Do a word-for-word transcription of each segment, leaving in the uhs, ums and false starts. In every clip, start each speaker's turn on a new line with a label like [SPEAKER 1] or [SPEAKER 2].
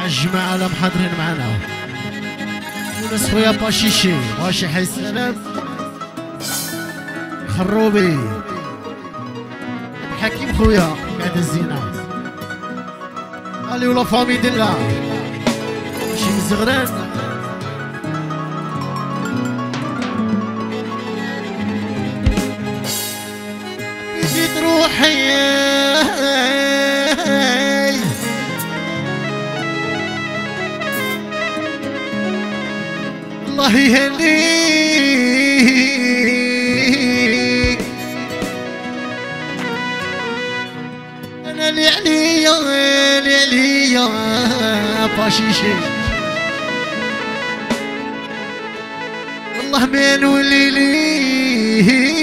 [SPEAKER 1] الجماعة اللي محضرين معنا وناس خويا باشيشي واشي حي السلام خروبي حكيم خويا بعد الزينة علي ولا فامي دلا شي مزغران جيت روحي الله يهنيك انا اللي عليا اللي عليا باشيشي والله ما نولي ليك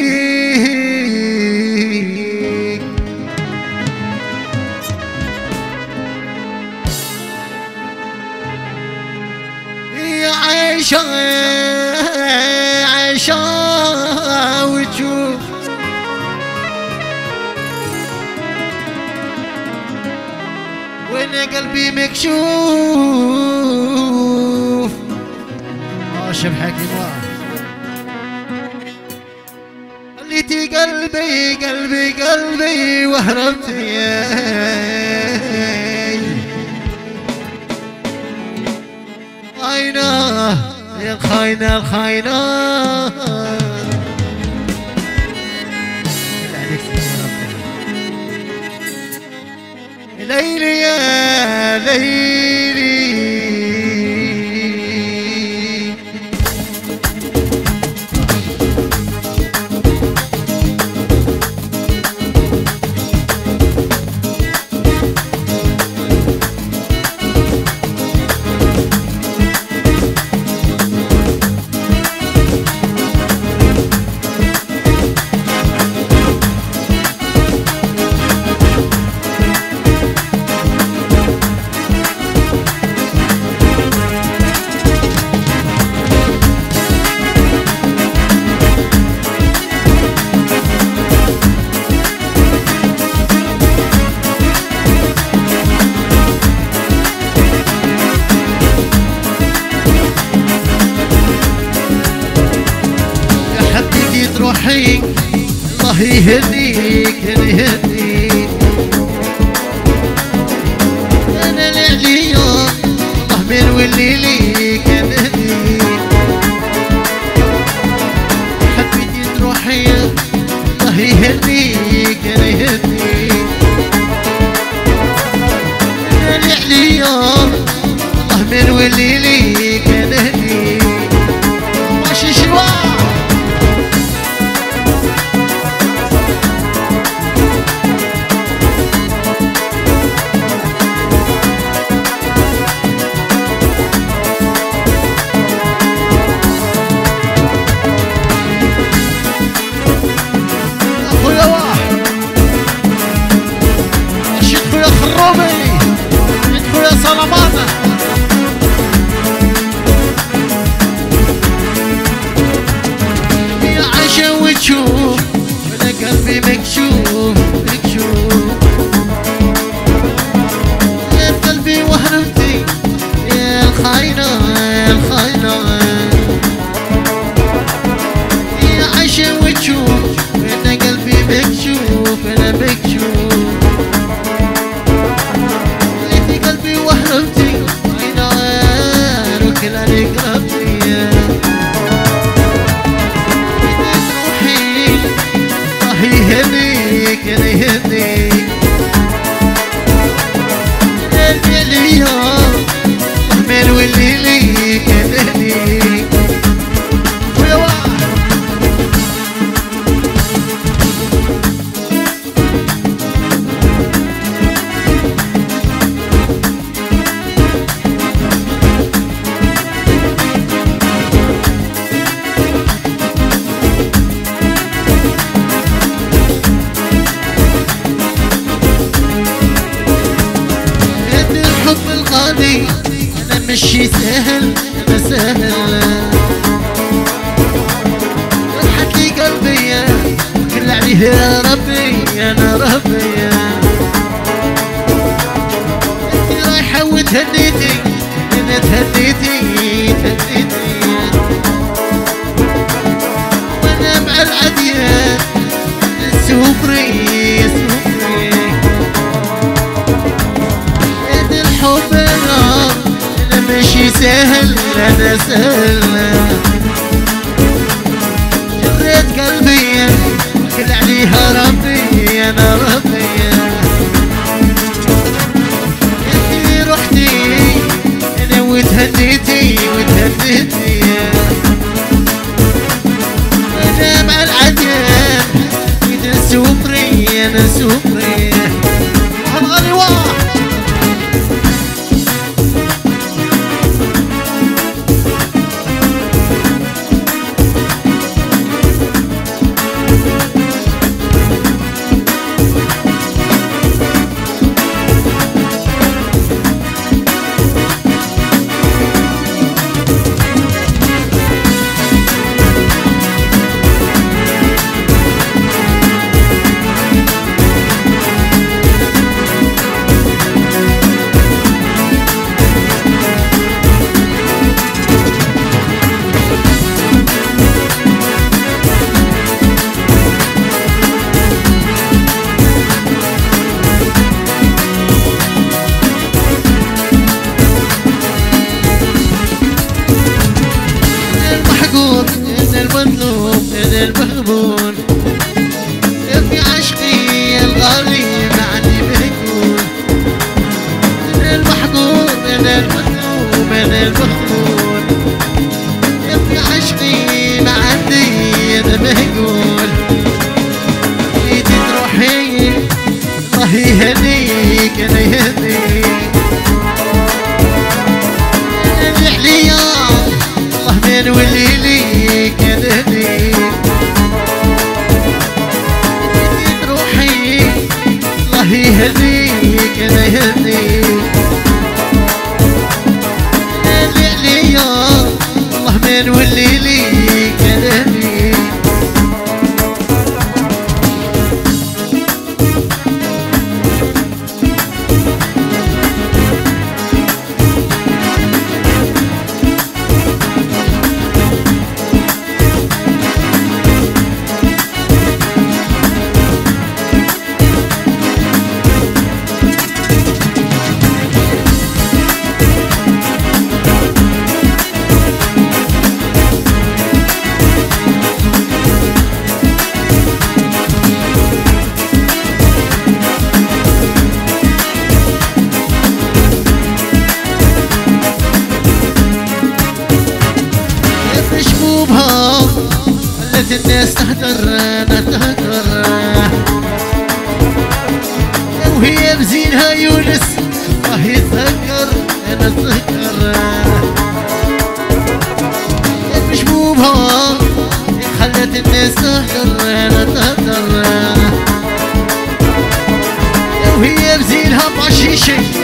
[SPEAKER 1] يا عايشة عايشة وتشوف وانا قلبي مكشوف اه شب حكيم خليتي قلبي قلبي قلبي وهربتي خاينة يا الخاينة الخاينة ليلي يا ليلي روحي الله يهديك يهديك انا اللي عليا الله ما نولي ليك نهديك حبيتي تروحي الله يهديك يهديك انا اللي عليا الله ما نولي ليك نهديك ماشي شنوا شوف انا قلبي مكشوف مكشوف يا قلبي وهربتي يا الخاينة يا الخاينة يا عايشة وتشوف انا قلبي مكشوف انا مكشوف ليتي قلبي وهربتي عينا ركن عليك ربتي يهديك يهديك قلبي ليا ما نولي ليك يهديك ويا واحد أنا مشي سهل أنا سهل فرحت لي قلبي كل عليه يا ربي أنا ربي أنت رايحة وتهنيتي سوبري سوبري الحب انا انا ماشي سهل انا سهل جريت قلبي كل عليها ربي انا ربي انتي رحتي انا وتهديتي وتهديتي انا مع العجب انا سوبري انا سوبري الارواح المظلوم انا المهمون في عشقي الغالي معني بيكون انا المحبوب انا المظلوم انا المهمون في عشقي ما عندي انا مهجول ايدي تروحي الله يهديك انا يهديك انا عليا الله ما نولي ليك يهديك روحي الله يهديك انا يهديك اللي عليا الله ما نولي ليك انا يهديك خلت الناس تهدر انا تهدر وهي بزينها يونس راه يتذكر انا اتذكر مشبوبها خلت الناس تهدر انا تهدر وهي بزينها ماشي شي